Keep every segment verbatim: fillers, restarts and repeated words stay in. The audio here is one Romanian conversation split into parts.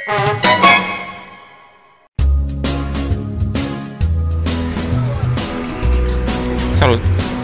Salut!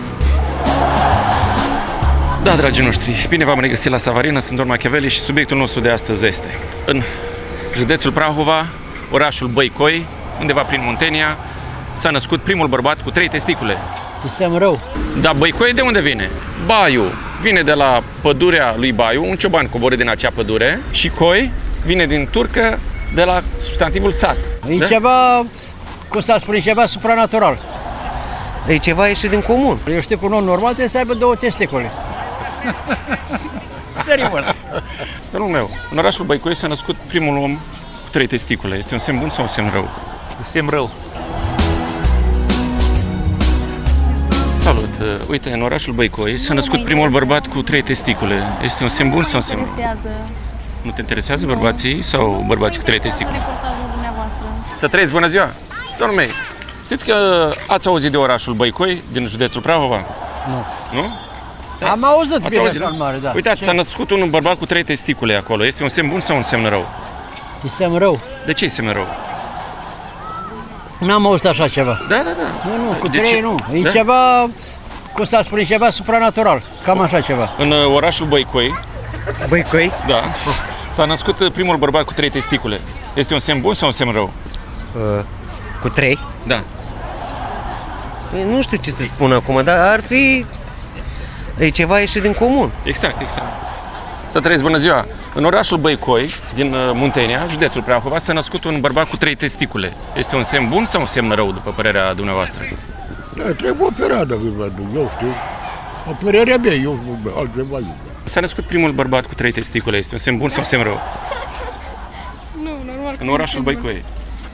Da, dragii noștri, bine v-am regăsit la Savarina, sunt Don Machiavelli și subiectul nostru de astăzi este în județul Prahova, orașul Băicoi, undeva prin Muntenia, s-a născut primul bărbat cu trei testicule. Semn rău. Da, Băicoi de unde vine? Baiu vine de la pădurea lui Baiu, un cioban coborât din acea pădure, și Coi vine din turcă de la substantivul sat. E da? Ceva, cum s-a spune, ceva supranatural. E ceva ieșit din comun. Eu știu că un om normal trebuie să aibă două testicule. Serios. Domnul meu, în orașul Băicoi s-a născut primul om cu trei testicule. Este un semn bun sau un semn rău? Semn rău. Salut! Uite, în orașul Băicoi s-a născut primul bărbat cu trei testicule. Este un semn bun sau un semn rău? Nu te interesează bărbații sau bărbații cu trei testicule? Să trăiți, bună ziua! Domnul meu, știți că ați auzit de orașul Băicoi din județul Prahova? Nu. Nu? Am auzit, Ați bine, auzit, mare, da. Uitați, s-a născut un bărbat cu trei testicule acolo. Este un semn bun sau un semn rău? E semn rău. De ce e semn rău? N-am auzit așa ceva. Da, da, da. Nu, nu, cu De trei ce? nu. E Da? ceva, cum s-a spune, ceva supranatural. Cam așa ceva. În uh, orașul Băicoi, Băicoi? da, s-a născut uh, primul bărbat cu trei testicule. Este un semn bun sau un semn rău? Uh, cu trei? Da. Nu știu ce să spun acum, dar ar fi... E ceva ieșit din comun. Exact, exact. Să trăiesc, bună ziua! În orașul Băicoi, din uh, Muntenia, județul Prahova, s-a născut un bărbat cu trei testicule. Este un semn bun sau un semn rău, după părerea dumneavoastră? Da, trebuie operat, dacă eu știu. O părerea mea, eu altceva nu. S-a născut primul bărbat cu trei testicule. Este un semn bun sau un semn rău? Nu, normal. În orașul Băicoi.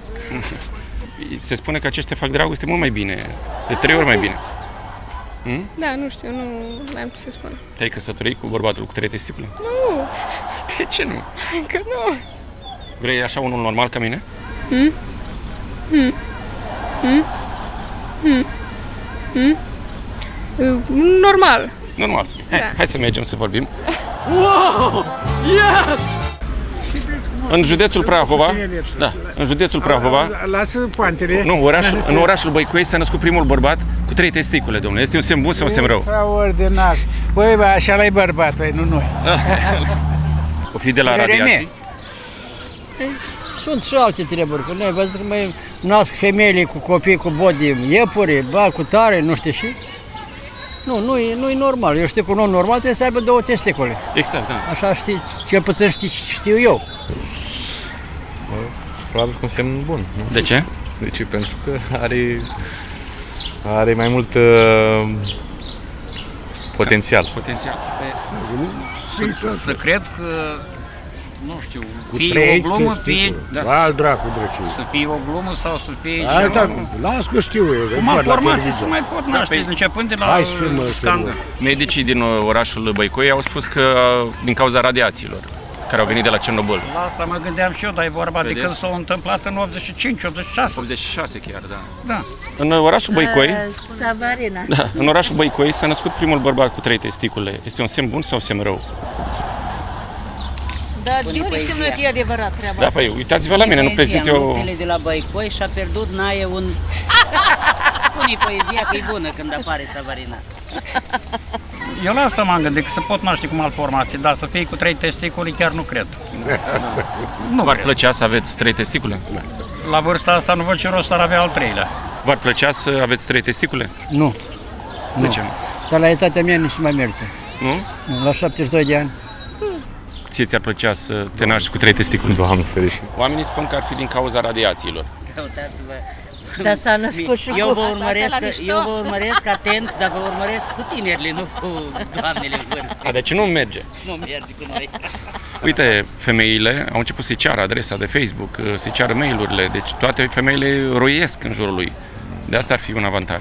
Se spune că aceștia fac dragoste mult mai bine, de trei ori mai bine. Hmm? Da, nu știu, nu am ce să spun. Te-ai căsătorit cu bărbatul cu trei testicule? Nu, De ce nu? că nu. Vrei așa unul normal ca mine? Hmm? Hmm? Hmm? Hmm? Hmm? Uh, Normal. Normal. Hai, Da. hai să mergem să vorbim. Wow! Yes! În județul Prahova, da, în județul Prahova, Lasă pantele. nu, orașul, în orașul Băicoi s-a născut primul bărbat cu trei testicule, domnule. Este un semn bun sau un semn rău? Extraordinar. Băi, bă, așa l-ai bărbat, băi, nu noi. O fi de la Părerea radiații? Sunt și alte treburi, că noi văzut că mai nasc femeile cu copii cu body iepuri, ba, cu tare, nu știu și. Nu, nu e, nu e normal. Eu știu că un om normal trebuie să aibă două testicule. Exact, da. Așa știi, cel puțin știi, știu eu. Probabil cu un semn bun, nu? De ce? De ce? Pentru că are, are mai mult uh, potențial. Potențial. Să, să cred că, nu știu, fie o glumă, fie... Da. Al dracu, drăciu. Să fie o glumă sau să fie Asta, ceva... las că știu eu. Cum văd la informații televizor. să mai pot naște, păi- începând de la Hai să fim, mă, scandal. Medicii din uh, orașul Băicoi au spus că uh, din cauza radiațiilor care au venit de la Cernobâl. La asta mă gândeam și eu, dar e vorba de Vedeți? când s-a întâmplat în optzeci și cinci optzeci și șase. optzeci și șase chiar, da. Da. În uh, orașul Băicoi, Savarina. da, în orașul Băicoi s-a născut primul bărbat cu trei testicule. Este un semn bun sau un semn rău? Dar de unde știm noi că e adevărat treaba Da, asta? păi uitați-vă la mine, nu prezint eu... Muntele de la Băicoi și-a pierdut naie un... Spune poezia că e bună când apare Savarina. Eu la asta m-am gândit, că se pot naște cu malformații, dar să fie cu trei testiculi chiar nu cred. Nu V-ar cred. plăcea să aveți trei testicule? La vârsta asta nu văd ce rost ar avea al treilea. V-ar plăcea să aveți trei testicule? Nu. De Nu. ce nu? Dar la etatea mea nu se mai merită. Nu? Nu, la șaptezeci și doi de ani. Ție ți-ar plăcea să te naști cu trei testicule? Doamne ferește. Oamenii spun că ar fi din cauza radiațiilor. Uitați-vă. Dar s-a născut și Eu cu... vă urmăresc, Asta la mișto. eu vă urmăresc atent, dar vă urmăresc cu tinerile, nu cu doamnele în vârstă. A, deci nu merge. Nu merge cu noi. Uite, femeile au început să-i ceară adresa de Facebook, să-i ceară mail-urile, deci toate femeile roiesc în jurul lui. De asta ar fi un avantaj.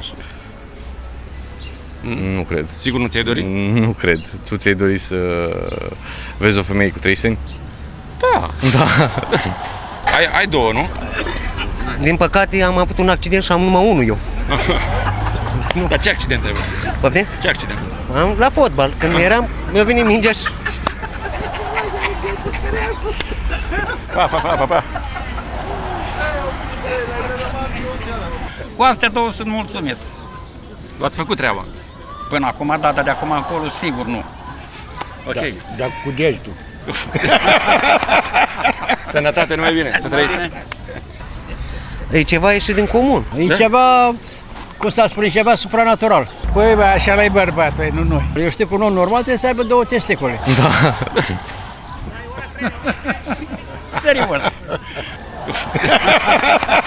Nu cred. Sigur nu ți-ai dorit? Nu cred. Tu ți-ai dorit să vezi o femeie cu trei seni? Da. Da. Ai, ai două, nu? Din păcate am avut un accident și am numai unul eu. Dar ce accident ai avut? Poftim? Ce accident? Am, la fotbal, când eram, mi-a venit mingea și... Pa, pa, pa, pa, pa. Cu astea două sunt mulțumit. V-ați făcut treaba. Până acum, data de acum încolo, sigur nu. Ok. Da, dar cu degetul. Sănătate, numai bine. Să trăiți. E ceva ieșit din comun. E ceva, cum să spune, ceva supranatural. Păi, bă, așa la-i bărbat, băi, nu noi. Eu știu că un om normal trebuie să aibă două testicule. Serios.